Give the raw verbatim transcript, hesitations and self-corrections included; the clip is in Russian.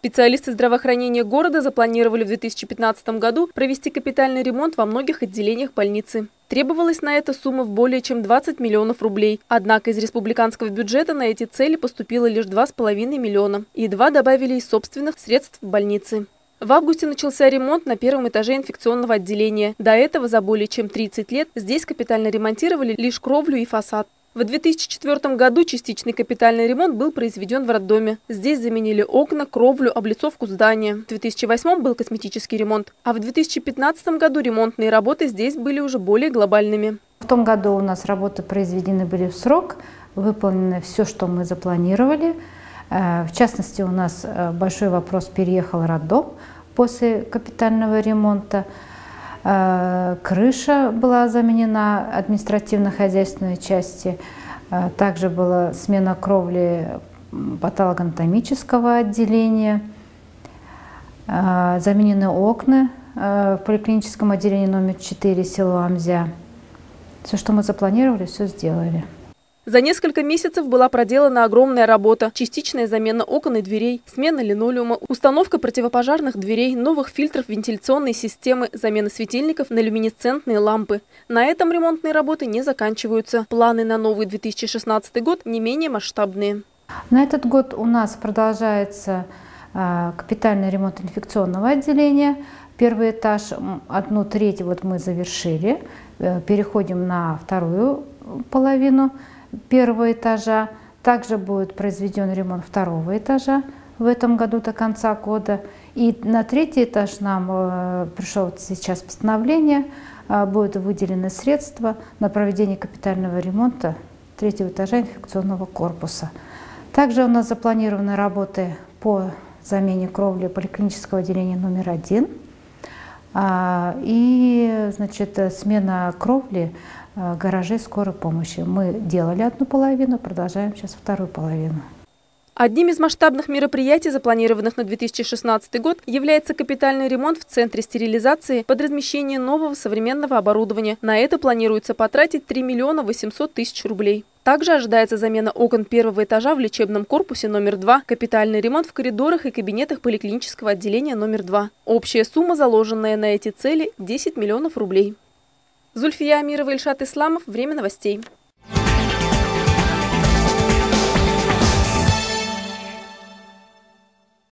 Специалисты здравоохранения города запланировали в две тысячи пятнадцатом году провести капитальный ремонт во многих отделениях больницы. Требовалась на это сумма в более чем двадцать миллионов рублей. Однако из республиканского бюджета на эти цели поступило лишь два с половиной миллиона. И два добавили из собственных средств больницы. В августе начался ремонт на первом этаже инфекционного отделения. До этого за более чем тридцать лет здесь капитально ремонтировали лишь кровлю и фасад. В две тысячи четвёртом году частичный капитальный ремонт был произведен в роддоме. Здесь заменили окна, кровлю, облицовку здания. В две тысячи восьмом был косметический ремонт. А в две тысячи пятнадцатом году ремонтные работы здесь были уже более глобальными. В том году у нас работы произведены были в срок, выполнено все, что мы запланировали. В частности, у нас большой вопрос: переехал роддом после капитального ремонта. Крыша была заменена административно-хозяйственной части. Также была смена кровли патологоанатомического отделения. Заменены окна в поликлиническом отделении номер четыре село Амзя. Все, что мы запланировали, все сделали. За несколько месяцев была проделана огромная работа. Частичная замена окон и дверей, смена линолеума, установка противопожарных дверей, новых фильтров вентиляционной системы, замена светильников на люминесцентные лампы. На этом ремонтные работы не заканчиваются. Планы на новый две тысячи шестнадцатый год не менее масштабные. На этот год у нас продолжается капитальный ремонт инфекционного отделения. Первый этаж, одну треть вот мы завершили. Переходим на вторую половину первого этажа. Также будет произведен ремонт второго этажа в этом году до конца года. И на третий этаж нам э, пришло сейчас постановление, э, будут выделены средства на проведение капитального ремонта третьего этажа инфекционного корпуса. Также у нас запланированы работы по замене кровли поликлинического отделения номер один. А, и, значит, смена кровли гаражей скорой помощи. Мы делали одну половину, продолжаем сейчас вторую половину. Одним из масштабных мероприятий, запланированных на две тысячи шестнадцатый год, является капитальный ремонт в Центре стерилизации под размещение нового современного оборудования. На это планируется потратить три миллиона восемьсот тысяч рублей. Также ожидается замена окон первого этажа в лечебном корпусе номер два, капитальный ремонт в коридорах и кабинетах поликлинического отделения номер два. Общая сумма, заложенная на эти цели, десять миллионов рублей. Зульфия Амирова, Ильшат Исламов. Время новостей.